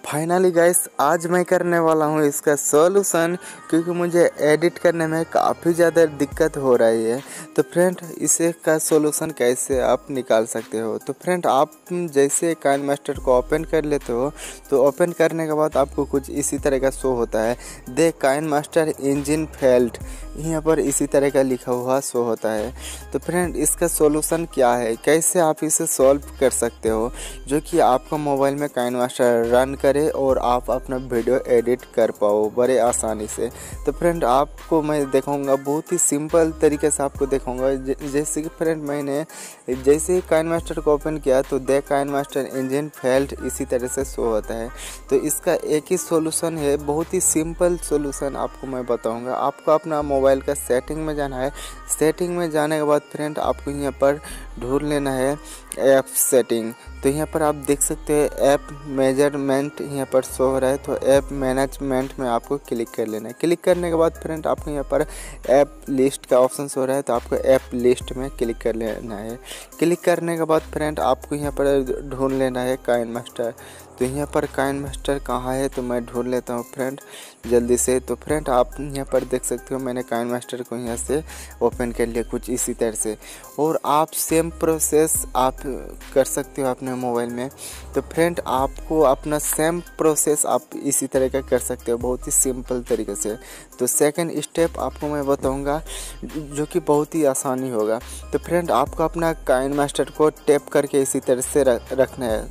Finally guys आज मैं करने वाला हूँ इसका सॉल्यूशन, क्योंकि मुझे एडिट करने में काफ़ी ज़्यादा दिक्कत हो रही है। तो फ्रेंड इसे का सॉल्यूशन कैसे आप निकाल सकते हो। तो फ्रेंड आप जैसे काइनमास्टर को ओपन कर लेते हो तो ओपन करने के बाद आपको कुछ इसी तरह का शो होता है, द काइनमास्टर इंजन फेल्ड, यहाँ पर इसी तरह का लिखा हुआ शो होता है। तो फ्रेंड इसका सॉल्यूशन क्या है, कैसे आप इसे सॉल्व कर सकते हो जो कि आपका मोबाइल में काइनमास्टर रन करे और आप अपना वीडियो एडिट कर पाओ बड़े आसानी से। तो फ्रेंड आपको मैं दिखाऊंगा बहुत ही सिंपल तरीके से आपको दिखाऊंगा। जैसे कि फ्रेंड मैंने जैसे ही काइनमास्टर को ओपन किया तो द काइनमास्टर इंजन फेल्ड इसी तरह से शो होता है। तो इसका एक ही सॉल्यूशन है, बहुत ही सिंपल सॉल्यूशन आपको मैं बताऊंगा। आपको अपना मोबाइल का सेटिंग में जाना है। सेटिंग में जाने के बाद फ्रेंड आपको यहाँ पर ढूंढ लेना है ऐप सेटिंग। तो यहाँ पर आप देख सकते हैं ऐप मेजरमेंट यहाँ पर शो हो रहा है, तो ऐप मैनेजमेंट में आपको क्लिक कर लेना है। क्लिक करने के बाद फ्रेंड आपको यहाँ पर ऐप लिस्ट का ऑप्शन शो हो रहा है, तो आपको ऐप लिस्ट में क्लिक कर लेना है। क्लिक करने के बाद फ्रेंड आपको यहाँ पर ढूंढ लेना है काइनमास्टर। तो यहाँ पर काइनमास्टर कहाँ है, तो मैं ढूंढ लेता हूँ फ्रेंड जल्दी से। तो फ्रेंड आप यहाँ पर देख सकते हो मैंने काइनमास्टर को यहाँ से ओपन कर लिया कुछ इसी तरह से, और आप सेम प्रोसेस आप कर सकते हो अपने मोबाइल में। तो फ्रेंड आपको अपना सेम प्रोसेस आप इसी तरह का कर सकते हो बहुत ही सिंपल तरीके से। तो सेकंड स्टेप आपको मैं बताऊंगा जो कि बहुत ही आसानी होगा। तो फ्रेंड आपको अपना काइनमास्टर को टैप करके इसी तरह से रखना है,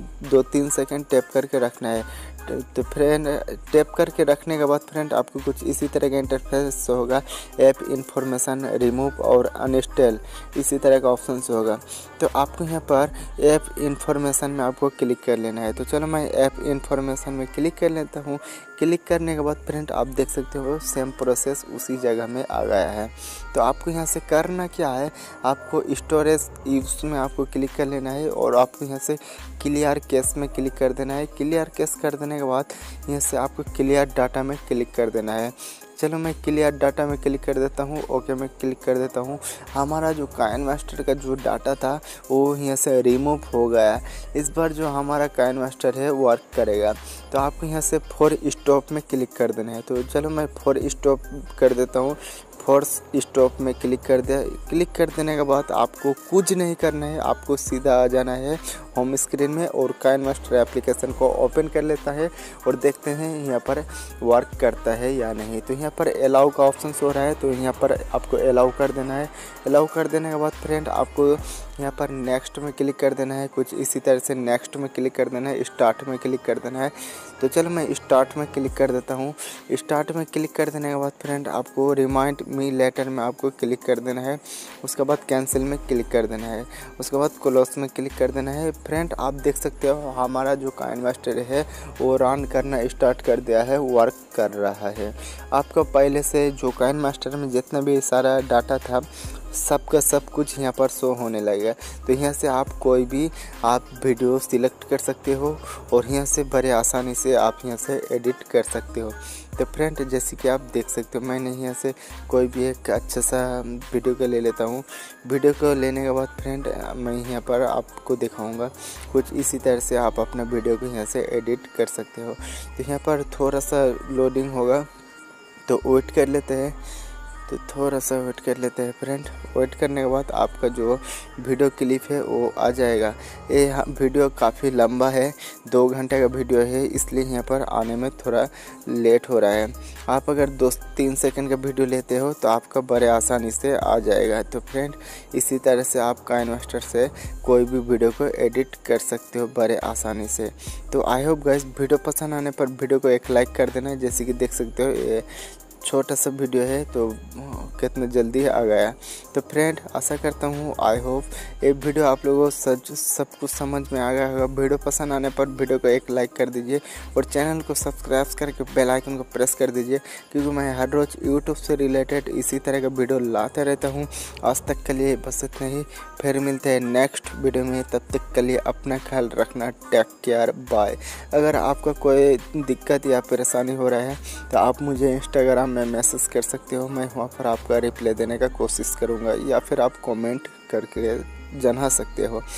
2-3 सेकंड टैप करके रखना है। तो फ्रेंड टैप करके रखने के बाद फ्रेंड आपको कुछ इसी तरह का इंटरफेस होगा, ऐप इंफॉर्मेशन रिमूव और अनइंस्टॉल इसी तरह का ऑप्शन होगा। तो आपको यहाँ पर ऐप इंफॉर्मेशन में आपको क्लिक कर लेना है। तो चलो मैं ऐप इंफॉर्मेशन में क्लिक कर लेता हूँ। क्लिक करने के बाद फ्रेंड आप देख सकते हो सेम प्रोसेस उसी जगह में आ गया है। तो आपको यहाँ से करना क्या है, आपको स्टोरेज यूज में आपको क्लिक कर लेना है और आपको यहाँ से क्लियर कैश में क्लिक कर देना है। क्लियर कैश कर देने के बाद यहाँ से आपको क्लियर डाटा में क्लिक कर देना है। चलो मैं क्लियर डाटा में क्लिक कर देता हूँ, ओके में क्लिक कर देता हूँ। हमारा जो काइनमास्टर का जो डाटा था वो यहाँ से रिमूव हो गया। इस बार जो हमारा काइनमास्टर है वर्क करेगा। तो आपको यहाँ से फॉर स्टॉप में क्लिक कर देना है। तो चलो मैं फॉर स्टॉप कर देता हूँ। फोर्स स्टॉप में क्लिक कर दिया। क्लिक कर देने के बाद आपको कुछ नहीं करना है, आपको सीधा आ जाना है होम स्क्रीन में और काइनमास्टर एप्लीकेशन को ओपन कर लेता है और देखते हैं यहाँ पर वर्क करता है या नहीं। तो यहाँ पर अलाउ का ऑप्शन हो रहा है, तो यहाँ पर आपको अलाउ कर देना है। अलाउ कर देने के बाद फ्रेंड आपको यहाँ पर नेक्स्ट में क्लिक कर देना है, कुछ इसी तरह से नेक्स्ट में क्लिक कर देना है, स्टार्ट में क्लिक कर देना है। तो चलो मैं स्टार्ट में क्लिक कर देता हूँ। स्टार्ट में क्लिक कर देने के बाद फ्रेंड आपको रिमाइंड मी लेटर में आपको क्लिक कर देना है। उसके बाद कैंसिल में क्लिक कर देना है। उसके बाद क्लोज में क्लिक कर देना है। फ्रेंड आप देख सकते हो हमारा जो काइनमास्टर है वो रन करना स्टार्ट कर दिया है, वर्क कर रहा है। आपका पहले से जो काइनमास्टर में जितना भी सारा डाटा था सबका सब कुछ यहाँ पर शो होने लगेगा। तो यहाँ से आप कोई भी आप वीडियो सिलेक्ट कर सकते हो और यहाँ से बड़े आसानी से आप यहाँ से एडिट कर सकते हो। तो फ्रेंड जैसे कि आप देख सकते हो मैंने यहाँ से कोई भी एक अच्छा सा वीडियो को ले लेता हूँ। वीडियो को लेने के बाद फ्रेंड मैं यहाँ पर आपको दिखाऊंगा कुछ इसी तरह से आप अपना वीडियो को यहाँ से एडिट कर सकते हो। तो यहाँ पर थोड़ा सा लोडिंग होगा तो वेट कर लेते हैं। तो थोड़ा सा वेट कर लेते हैं फ्रेंड। वेट करने के बाद आपका जो वीडियो क्लिप है वो आ जाएगा। ये वीडियो काफ़ी लंबा है, 2 घंटे का वीडियो है, इसलिए यहाँ पर आने में थोड़ा लेट हो रहा है। आप अगर 2-3 सेकंड का वीडियो लेते हो तो आपका बड़े आसानी से आ जाएगा। तो फ्रेंड इसी तरह से आप काइनमास्टर से कोई भी वीडियो को एडिट कर सकते हो बड़े आसानी से। तो आई होप गाइस वीडियो पसंद आने पर वीडियो को एक लाइक कर देना। जैसे कि देख सकते हो ये छोटा सा वीडियो है तो कितना जल्दी आ गया। तो फ्रेंड आशा करता हूँ आई होप ये वीडियो आप लोगों को सब कुछ समझ में आ गया होगा। वीडियो पसंद आने पर वीडियो को एक लाइक कर दीजिए और चैनल को सब्सक्राइब करके बेल आइकन को प्रेस कर दीजिए, क्योंकि मैं हर रोज़ यूट्यूब से रिलेटेड इसी तरह का वीडियो लाता रहता हूँ। आज तक के लिए बस इतना ही, फिर मिलते हैं नेक्स्ट वीडियो में। तब तक के लिए अपना ख्याल रखना, टेक केयर, बाय। अगर आपका कोई दिक्कत या परेशानी हो रहा है तो आप मुझे इंस्टाग्राम में मैसेज कर सकते हो, मैं वहाँ पर आपका रिप्लाई देने का कोशिश करूँगा, या फिर आप कमेंट करके जना सकते हो।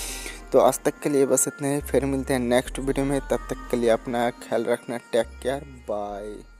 तो आज तक के लिए बस इतने ही, फिर मिलते हैं नेक्स्ट वीडियो में। तब तक के लिए अपना ख्याल रखना, टेक केयर, बाय।